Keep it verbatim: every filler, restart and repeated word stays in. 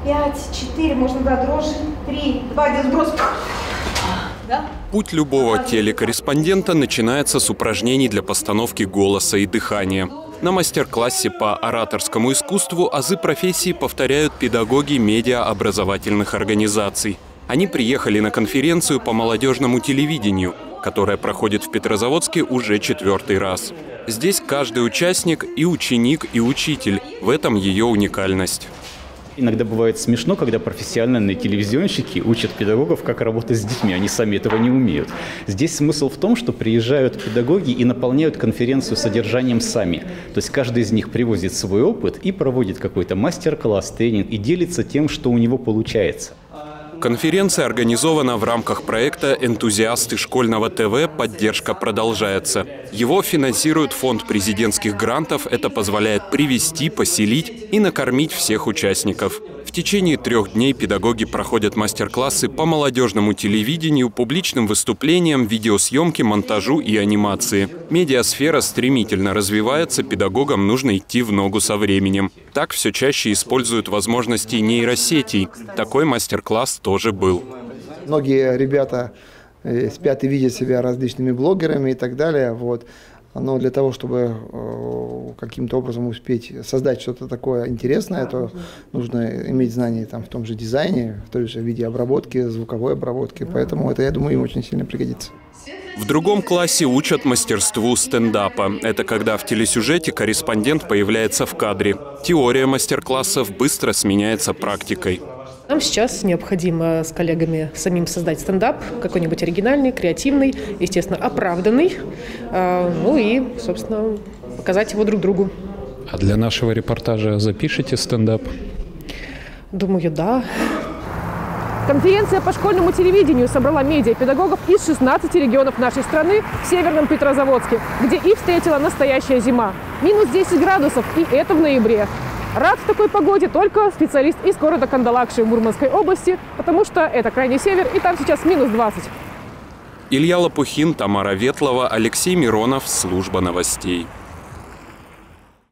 Пять, четыре, можно, да, дрожжи. Три, два, один, сброс. Да? Путь любого телекорреспондента начинается с упражнений для постановки голоса и дыхания. На мастер-классе по ораторскому искусству азы профессии повторяют педагоги медиаобразовательных организаций. Они приехали на конференцию по молодежному телевидению, которая проходит в Петрозаводске уже четвертый раз. Здесь каждый участник и ученик, и учитель. В этом ее уникальность. Иногда бывает смешно, когда профессиональные телевизионщики учат педагогов, как работать с детьми. Они сами этого не умеют. Здесь смысл в том, что приезжают педагоги и наполняют конференцию содержанием сами. То есть каждый из них привозит свой опыт и проводит какой-то мастер-класс, тренинг и делится тем, что у него получается. Конференция организована в рамках проекта «Энтузиасты школьного ТВ. Поддержка продолжается». Его финансирует фонд президентских грантов. Это позволяет привести, поселить и накормить всех участников. В течение трех дней педагоги проходят мастер-классы по молодежному телевидению, публичным выступлениям, видеосъемке, монтажу и анимации. Медиасфера стремительно развивается, педагогам нужно идти в ногу со временем. Так все чаще используют возможности нейросетей. Такой мастер-класс тоже был. Многие ребята спят и видят себя различными блогерами и так далее. Вот. Но для того, чтобы э, каким-то образом успеть создать что-то такое интересное, то нужно иметь знания там, в том же дизайне, в той же видеообработке, звуковой обработке. Поэтому это, я думаю, им очень сильно пригодится. В другом классе учат мастерству стендапа. Это когда в телесюжете корреспондент появляется в кадре. Теория мастер-классов быстро сменяется практикой. Нам сейчас необходимо с коллегами самим создать стендап, какой-нибудь оригинальный, креативный, естественно, оправданный, ну и, собственно, показать его друг другу. А для нашего репортажа запишите стендап? Думаю, да. Конференция по школьному телевидению собрала медиапедагогов из шестнадцати регионов нашей страны в Северном Петрозаводске, где их встретила настоящая зима. Минус десять градусов, и это в ноябре. Рад в такой погоде только специалист из города Кандалакши в Мурманской области, потому что это крайний север, и там сейчас минус двадцать. Илья Лопухин, Тамара Ветлова, Алексей Миронов. Служба новостей.